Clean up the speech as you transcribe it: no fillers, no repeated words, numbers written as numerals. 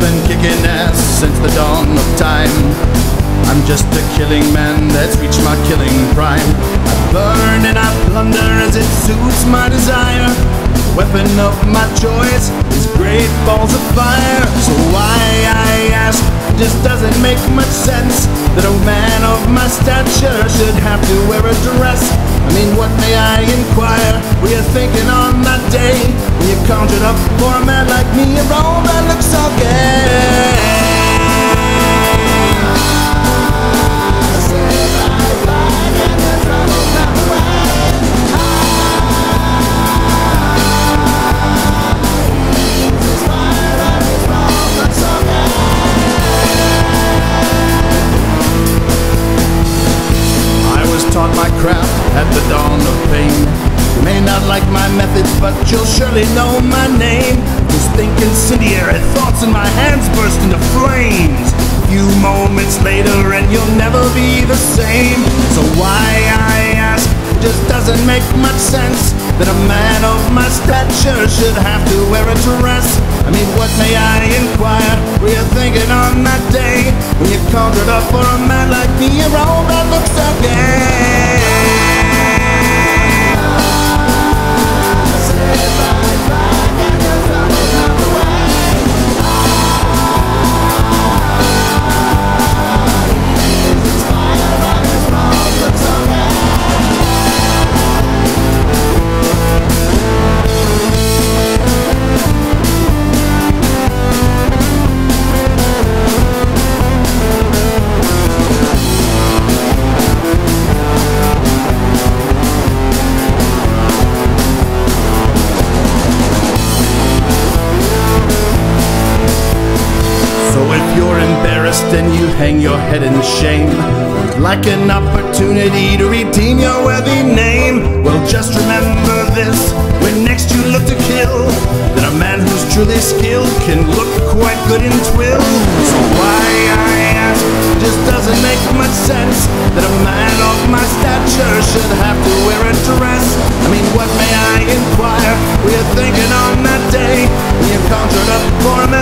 been kicking ass since the dawn of time. I'm just a killing man that's reached my killing prime. I burn and I plunder as it suits my desire. Weapon of my choice is great balls of fire. So why, I ask, just doesn't make much sense that a man of my stature should have to wear a dress. I mean, what may I inquire? Were you thinking on that day when you conjured up for a man like me, a role that looks so gay? Taught my craft at the dawn of pain. You may not like my methods, but you'll surely know my name. Just think incendiary thoughts and my hands burst into flames. A few moments later and you'll never be the same. So why, I ask, just doesn't make much sense that a man of my stature should have to wear a dress. I mean, what may I inquire? Were you thinking on that day when you conjured up for a man like me, a role that looks so gay? And you hang your head in shame, like an opportunity to redeem your worthy name. Well, just remember this when next you look to kill, that a man who's truly skilled can look quite good in twill. So why, I ask, just doesn't make much sense that a man of my stature should have to wear a dress. I mean, what may I inquire? Were you thinking on that day when you conjured up for a man